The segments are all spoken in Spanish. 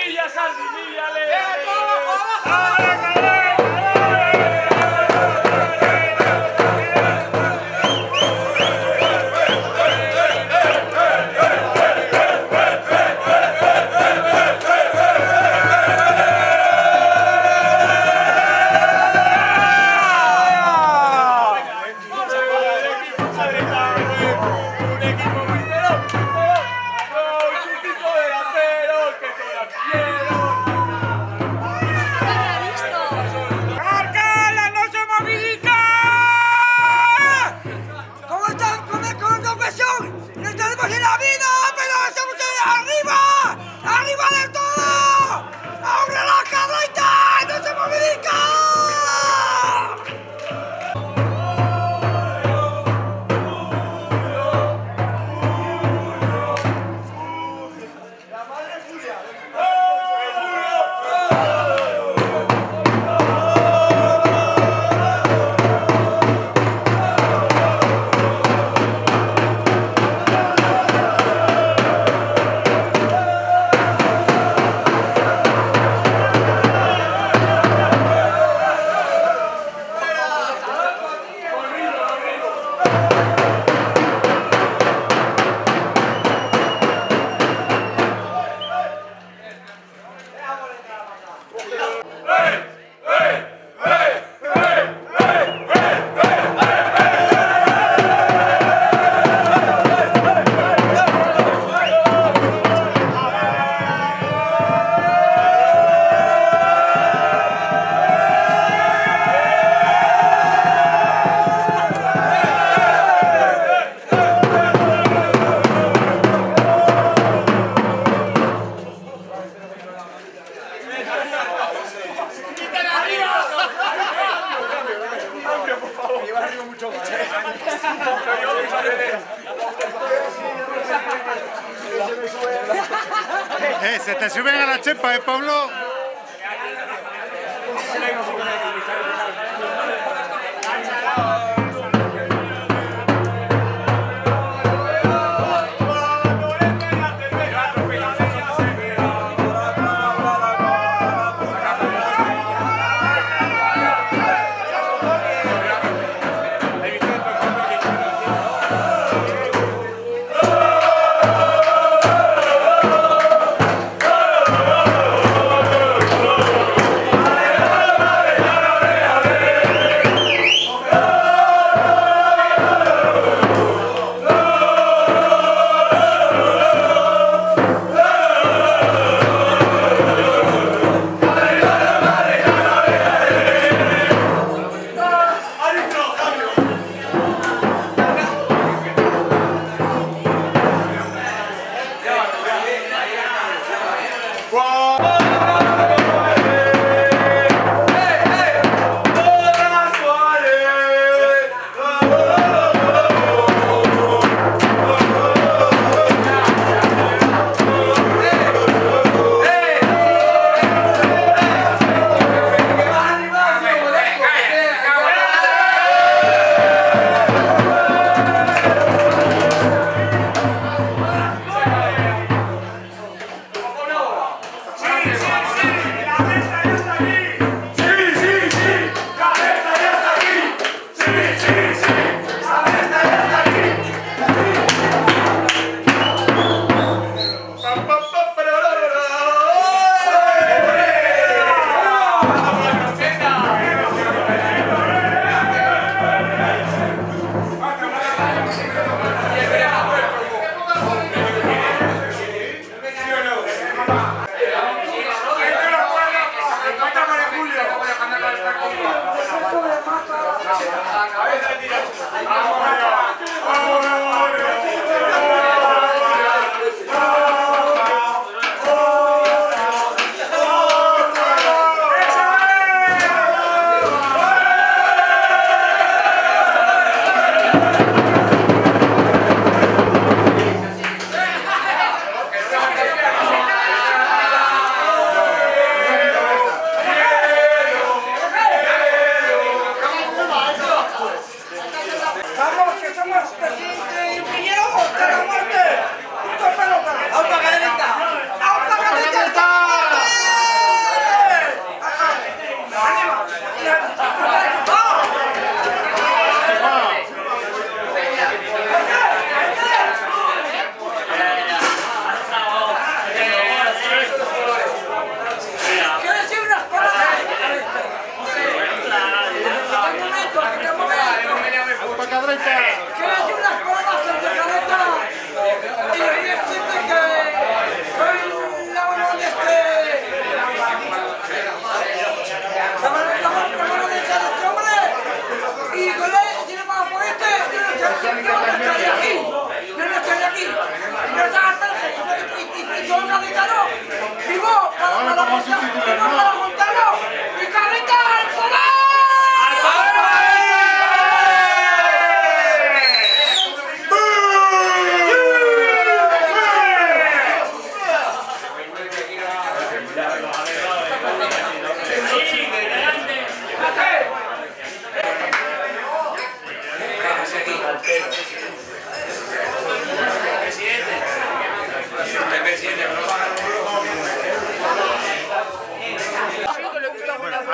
Sardinilla, sardinilla, le. Se te suben a la chepa, Pablo.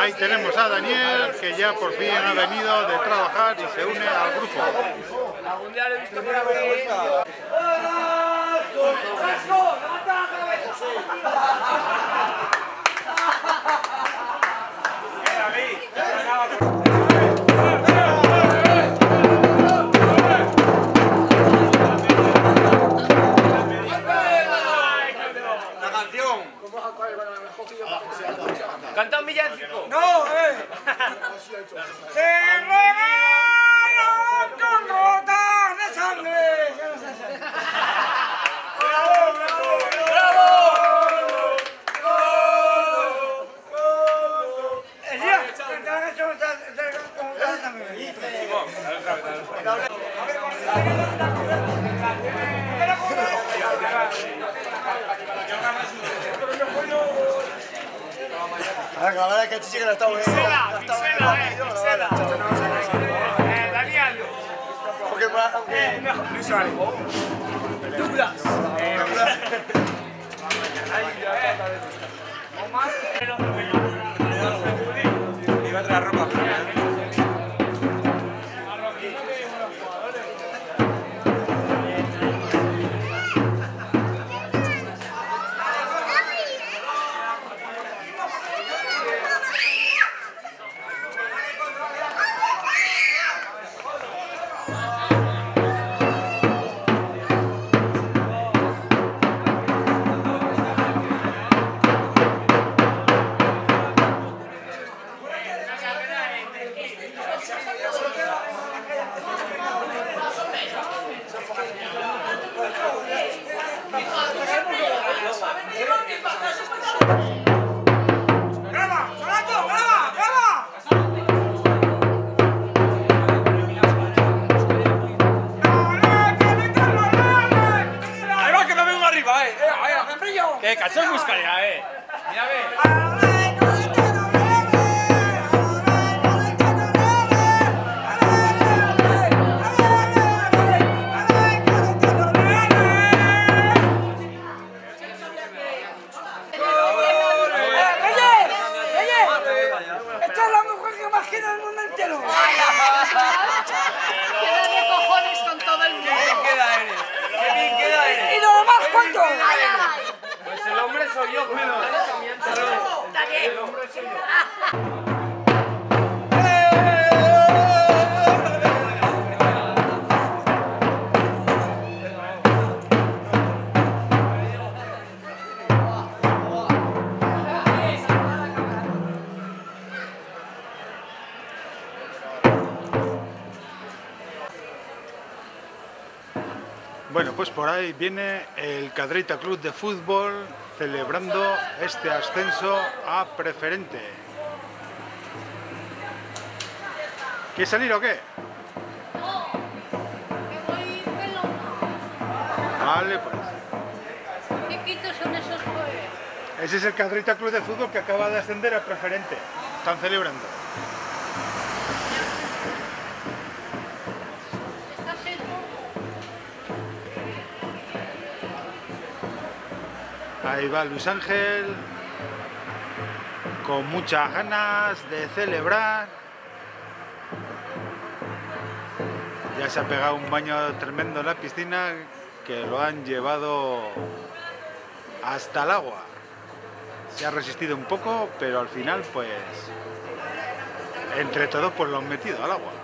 Ahí tenemos a Daniel, que ya por fin ha venido de trabajar y se une al grupo. Algún día lo he visto por aquí. Canta un villancico. ¡No, ¡Se regalan con gotas de sangre! ¡Bravo, bravo, bravo! La verdad es que este sí que no está bueno. Pixela. Daniel. Porque Luis Suárez. Douglas. Omar. iba a traer ropa. Que cachón buscaría, Mira, ve. ¡Esta es la mujer que más quiere el mundo entero! Queda de cojones con todo el mundo. ¡Qué bien queda eres! ¡Qué bien queda eres! ¿Y lo demás cuánto? Pues el hombre soy yo, bueno. El hombre soy yo. Bueno, pues por ahí viene el Cadreita Club de Fútbol celebrando este ascenso a preferente. ¿Quieres salir o qué? No, que voy pelona. Vale, pues. ¿Qué quitos son esos jueves? Ese es el Cadreita Club de Fútbol que acaba de ascender a preferente. Están celebrando. ¿Estás seco? Ahí va Luis Ángel, con muchas ganas de celebrar. Ya se ha pegado un baño tremendo en la piscina que lo han llevado hasta el agua. Se ha resistido un poco, pero al final, pues, entre todos, pues lo han metido al agua.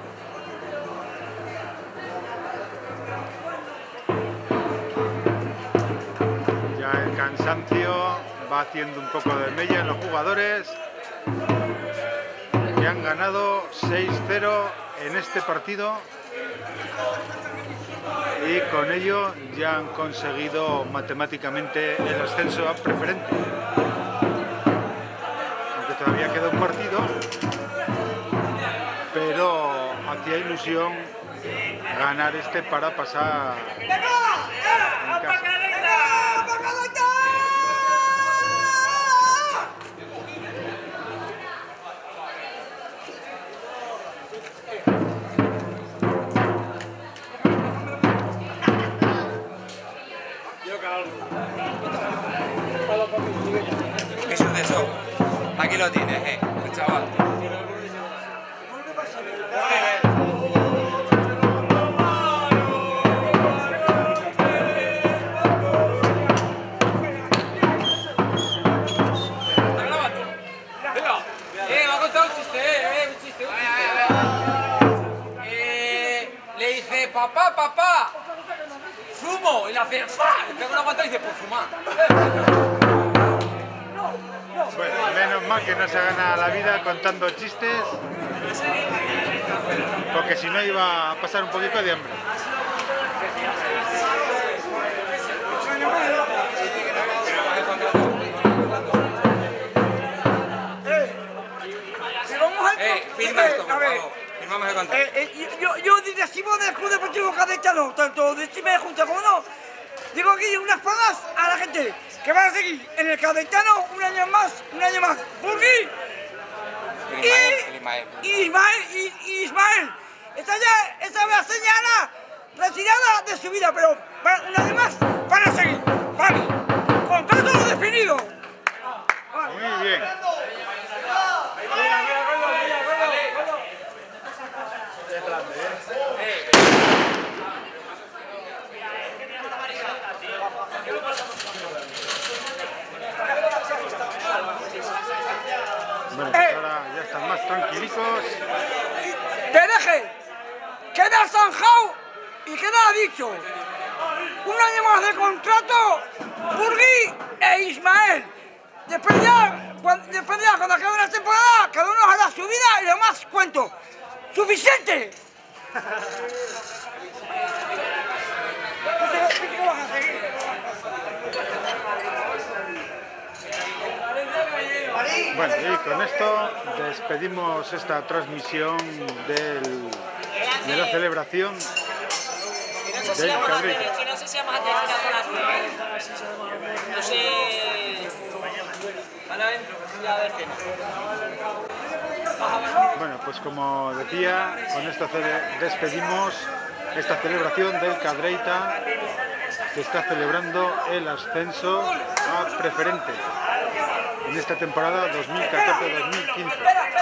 El cansancio va haciendo un poco de mella en los jugadores que han ganado 6-0 en este partido y con ello ya han conseguido matemáticamente el ascenso a preferente, aunque todavía queda un partido, pero hacía ilusión ganar este para pasar en casa. ¿Qué suceso? Aquí lo tienes, chaval. ¿Está grabando? Venga. Me ha contado un chiste, un chiste. Le dice, papá, papá, fumo. Y le hace, ¡fa! Le pega una guanta y dice, pues fumar. Bueno, menos mal que no se gana la vida contando chistes, porque si no iba a pasar un poquito de hambre. Si vamos a... Firma esto, por favor. Firmamos el contrato. Yo directivo del Club Deportivo Cadetano, tanto de Chime de Junta como no, digo aquí unas pagas a la gente que van a seguir en el Cadetano un año más. Burgui y Ismael. Esta vez señala retirada de su vida, pero un año más van a seguir. Vale, contrato definido. Muy bien. Bueno, pues ahora ya están más tranquilicos. Pereje, queda zanjado y queda dicho. Un año más de contrato, Burgui e Ismael. Después ya, cuando acabe la temporada, cada uno hará su vida y lo más cuento. ¡Suficiente! Bueno, y con esto despedimos esta transmisión de la celebración del Cadreita. Que no sé si vamos a terminar con las 9. No sé. Van adentro, ya a ver qué. Bueno, pues como decía, con esto despedimos esta celebración del Cadreita, que está celebrando el ascenso a preferente en esta temporada 2014-2015.